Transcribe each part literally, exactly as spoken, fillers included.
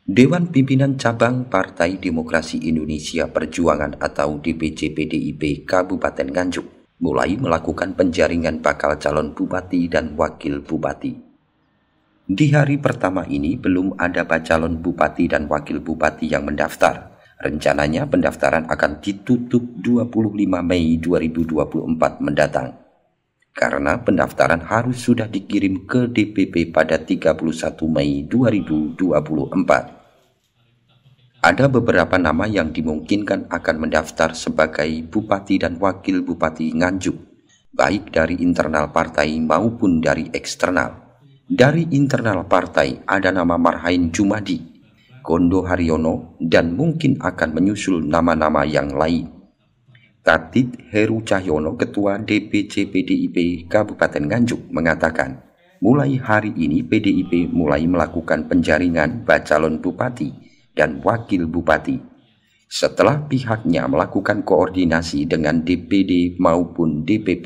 Dewan Pimpinan Cabang Partai Demokrasi Indonesia Perjuangan atau D P C P D I P Kabupaten Nganjuk mulai melakukan penjaringan bakal calon bupati dan wakil bupati. Di hari pertama ini belum ada calon bupati dan wakil bupati yang mendaftar. Rencananya pendaftaran akan ditutup dua puluh lima Mei dua ribu dua puluh empat mendatang. Karena pendaftaran harus sudah dikirim ke D P P pada tiga puluh satu Mei dua ribu dua puluh empat. Ada beberapa nama yang dimungkinkan akan mendaftar sebagai bupati dan wakil bupati Nganjuk, baik dari internal partai maupun dari eksternal. Dari internal partai ada nama Marhain Jumadi, Gondo Haryono, dan mungkin akan menyusul nama-nama yang lain. Tatit Heru Cahyono, Ketua D P C P D I P Kabupaten Nganjuk, mengatakan, mulai hari ini P D I P mulai melakukan penjaringan bacalon bupati dan wakil bupati. Setelah pihaknya melakukan koordinasi dengan D P D maupun D P P.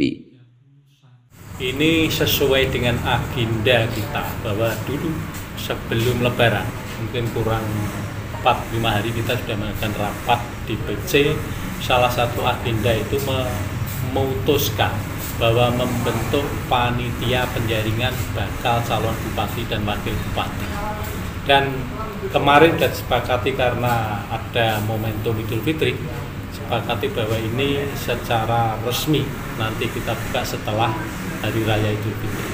Ini sesuai dengan agenda kita bahwa dulu sebelum Lebaran, mungkin kurang empat lima hari kita sudah melakukan rapat di P C. Salah satu agenda itu memutuskan bahwa membentuk panitia penjaringan bakal calon bupati dan wakil bupati. Dan kemarin sudah disepakati karena ada momentum Idul Fitri, sepakati bahwa ini secara resmi nanti kita buka setelah Hari Raya Idul Fitri.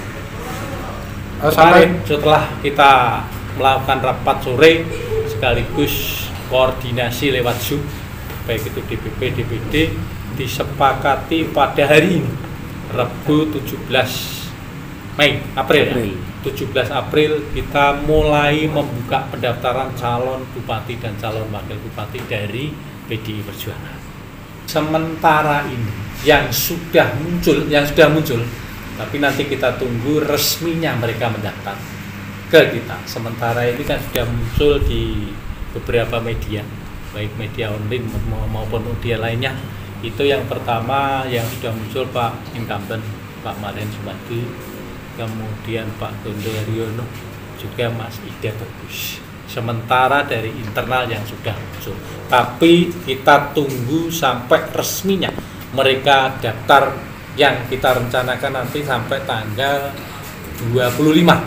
Kemarin setelah kita melakukan rapat sore sekaligus koordinasi lewat Zoom, baik itu D P P, D P D, disepakati pada hari ini, Rabu tujuh belas Mei, April, April. Ya? tujuh belas April kita mulai membuka pendaftaran calon bupati dan calon wakil bupati dari P D I Perjuangan. Sementara ini yang sudah muncul, yang sudah muncul, tapi nanti kita tunggu resminya mereka mendaftar ke kita. Sementara ini kan sudah muncul di beberapa media, baik media online maupun media lainnya. Itu yang pertama yang sudah muncul Pak Incumbent, Pak Marhain Jumadi, kemudian Pak Gondo Haryono, juga Mas Ida Bagus. Sementara dari internal yang sudah muncul, tapi kita tunggu sampai resminya mereka daftar, yang kita rencanakan nanti sampai tanggal dua puluh lima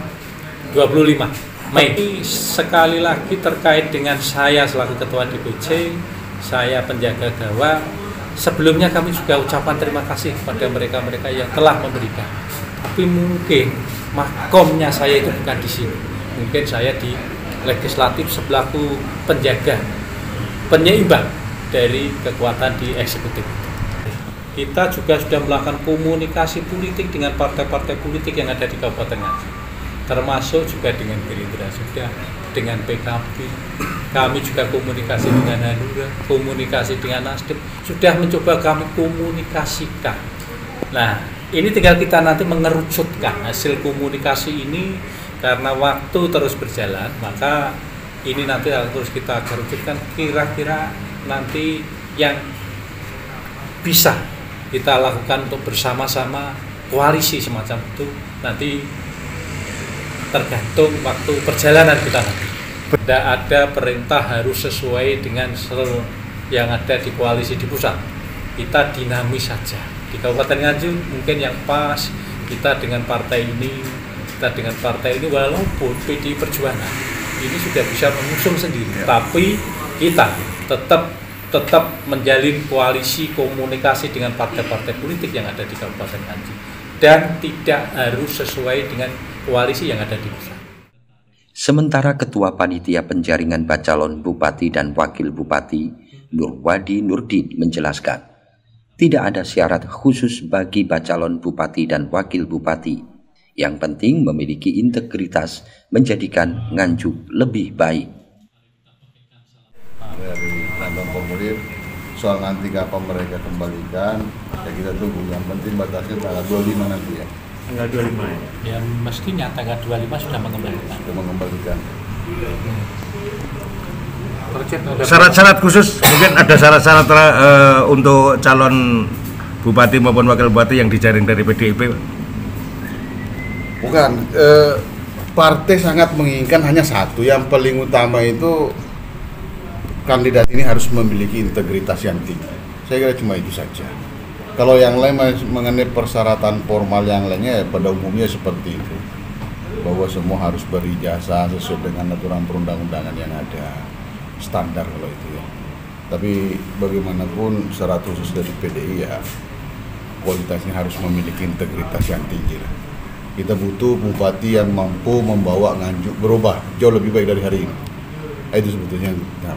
Mei. Sekali lagi terkait dengan saya selaku Ketua D P C, saya penjaga gawang, sebelumnya kami juga ucapan terima kasih kepada mereka-mereka yang telah memberikan. Tapi mungkin makomnya saya itu bukan di sini. Mungkin saya di legislatif sebelaku penjaga, penyeimbang dari kekuatan di eksekutif. Kita juga sudah melakukan komunikasi politik dengan partai-partai politik yang ada di Kabupaten Nganjuk, termasuk juga dengan Gerindra, sudah dengan P K B. Kami juga komunikasi dengan Hanura, komunikasi dengan Nasdem, sudah mencoba kami komunikasikan. Nah, ini tinggal kita nanti mengerucutkan hasil komunikasi ini, karena waktu terus berjalan, maka ini nanti harus terus kita kerucutkan kira-kira nanti yang bisa kita lakukan untuk bersama-sama koalisi semacam itu, nanti tergantung waktu perjalanan kita nanti. Tidak ada perintah harus sesuai dengan seluruh yang ada di koalisi di pusat. Kita dinamis saja. Di Kabupaten Nganjuk mungkin yang pas kita dengan partai ini, kita dengan partai ini, walaupun P D I Perjuangan ini sudah bisa mengusung sendiri, ya. Tapi kita tetap tetap menjalin koalisi komunikasi dengan partai-partai politik yang ada di Kabupaten Nganjuk, dan tidak harus sesuai dengan koalisi yang ada di pusat. Sementara Ketua Panitia Penjaringan Bacalon Bupati dan Wakil Bupati Nurwadi Nurdin menjelaskan, tidak ada syarat khusus bagi bacalon bupati dan wakil bupati. Yang penting memiliki integritas menjadikan Nganjuk lebih baik. Dari kantong formulir soal nanti kapan mereka kembalikan, ya kita tunggu. Yang penting batasnya tanggal dua puluh lima nanti ya. Tanggal dua puluh lima ya? Ya mestinya tanggal dua puluh lima sudah mengembalikan. Sudah mengembalikan. Hmm. Syarat-syarat khusus, mungkin ada syarat-syarat uh, untuk calon bupati maupun wakil bupati yang dijaring dari P D I P? Bukan, eh, partai sangat menginginkan hanya satu, yang paling utama itu kandidat ini harus memiliki integritas yang tinggi. Saya kira cuma itu saja. Kalau yang lain mengenai persyaratan formal yang lainnya ya pada umumnya seperti itu, bahwa semua harus berijazah sesuai dengan aturan perundang-undangan yang ada, standar kalau itu ya. Tapi bagaimanapun syarat khusus dari P D I ya kualitasnya harus memiliki integritas yang tinggi lah. Kita butuh bupati yang mampu membawa Nganjuk berubah jauh lebih baik dari hari ini. Itu sebetulnya. Nah.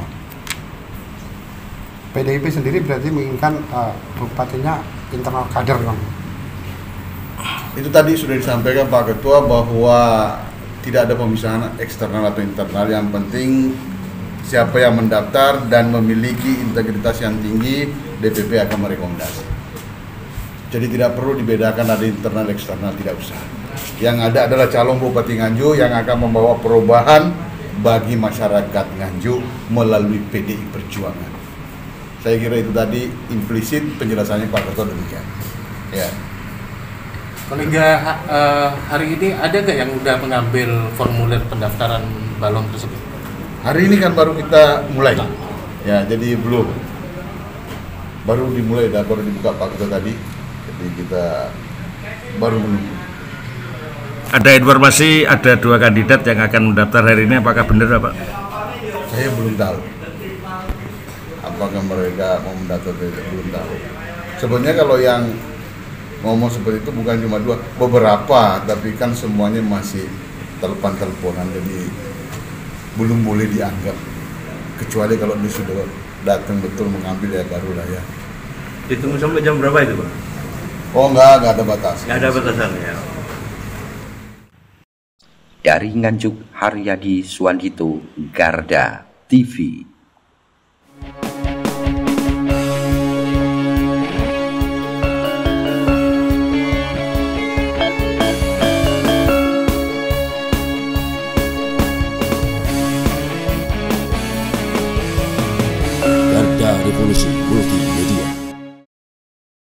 P D I P sendiri berarti menginginkan uh, bupatinya internal kader, Bang. Itu tadi sudah disampaikan Pak Ketua bahwa tidak ada pemisahan eksternal atau internal, yang penting siapa yang mendaftar dan memiliki integritas yang tinggi, D P P akan merekomendasi. Jadi tidak perlu dibedakan ada internal eksternal, tidak usah. Yang ada adalah calon Bupati Nganjuk yang akan membawa perubahan bagi masyarakat Nganjuk melalui P D I Perjuangan. Saya kira itu tadi implisit penjelasannya Pak Ketua demikian. Ya. Kolega uh, hari ini ada nggak yang udah mengambil formulir pendaftaran balon tersebut? Hari ini kan baru kita mulai. Ya, jadi belum. Baru dimulai, dan baru dibuka Pak Ketua tadi. Jadi kita baru menunggu. Ada informasi ada dua kandidat yang akan mendaftar hari ini, apakah benar Pak? Saya belum tahu. Apakah mereka mau mendaftar, belum tahu. Sebenarnya kalau yang ngomong seperti itu bukan cuma dua, beberapa, tapi kan semuanya masih telepon-teleponan, jadi belum boleh dianggap. Kecuali kalau dia sudah datang betul mengambil ya barulah ya. Ditunggu sampai jam berapa itu Pak? Oh enggak, enggak ada batas. Enggak ada batasan ya. Dari Nganjuk, Haryadi Suwandito, Garda T V.